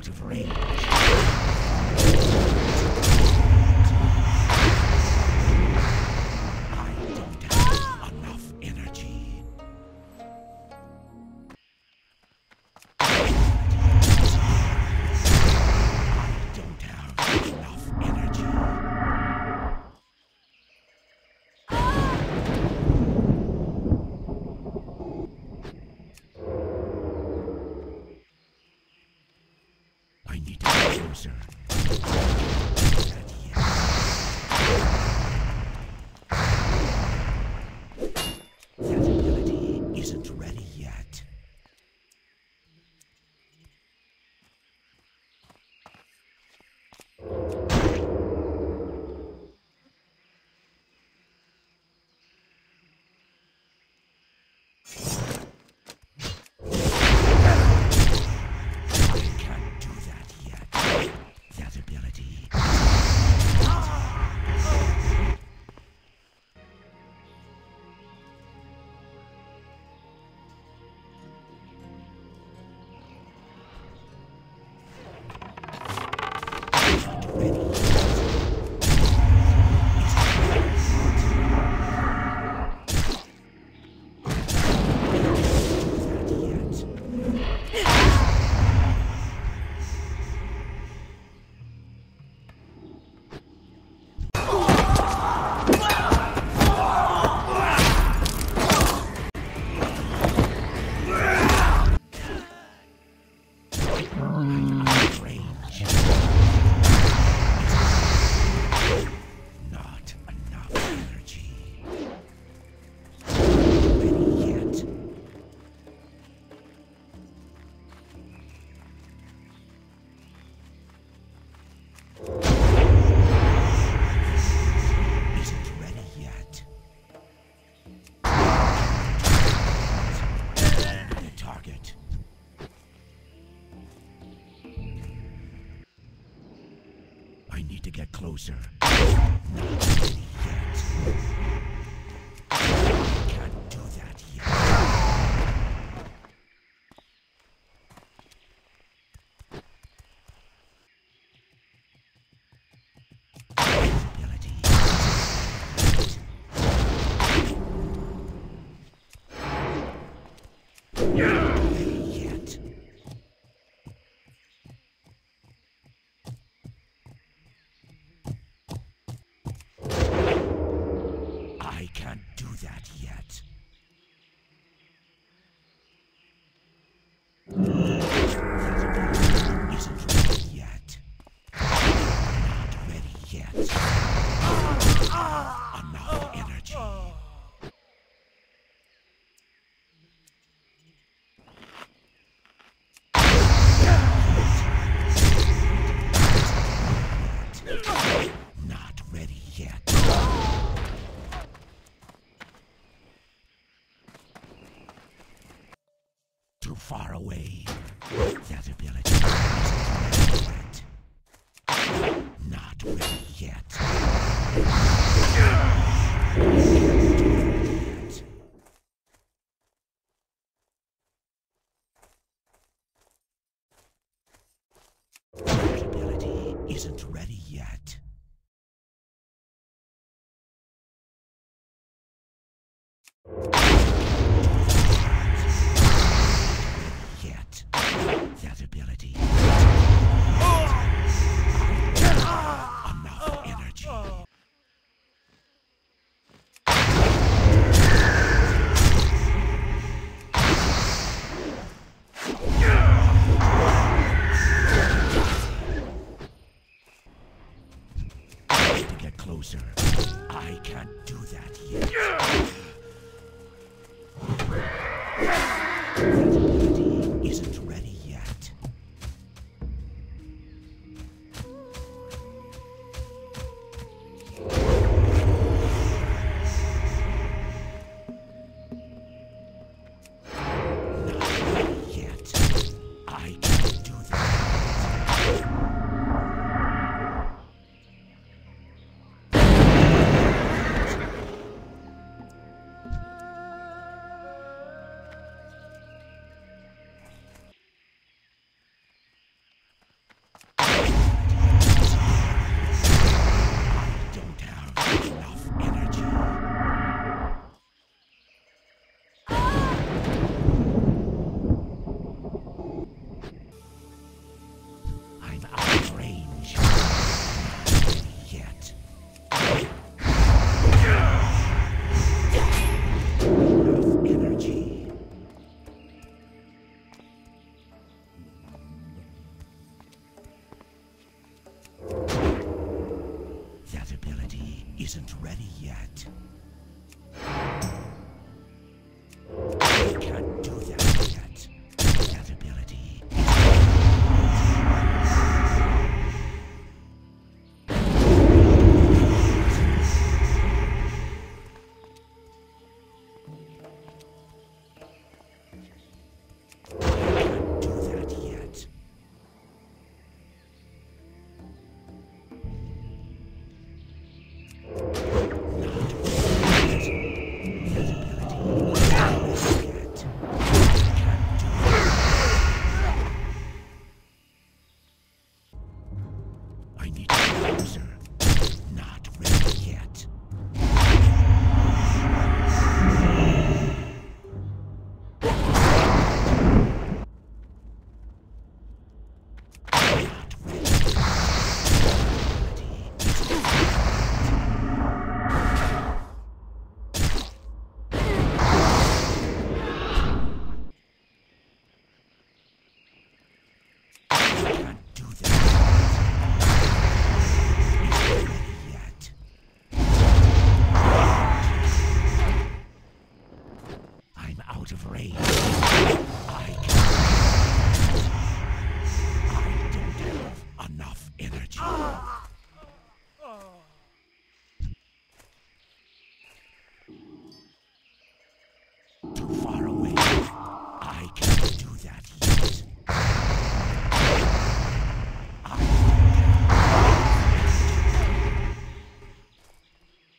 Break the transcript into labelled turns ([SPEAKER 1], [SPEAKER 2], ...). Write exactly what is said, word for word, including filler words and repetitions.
[SPEAKER 1] out of range. I don't have enough energy. I don't have enough energy. I need to get closer. Not yet. That ability isn't ready yet. I need to get closer. Not ready yet. I can't do that yet. Ability. Not ready yet. I can't do that yet. That ability isn't ready yet. Not ready yet. Enough energy. Not ready yet. Too far away. That ability isn't ready yet. Not ready yet. Can't do it yet. That ability isn't ready yet. Yet. That ability. Enough energy. I need to get closer. I can't do that yet. That ability isn't ready yet. Not ready yet. I can't do that. isn't ready yet. I can't do that yet. That ability. I need to closer. Not ready yet. Not ready. I can't do that. I'm out of range. I can't. I don't have enough energy. Too far away. I can't do that yet.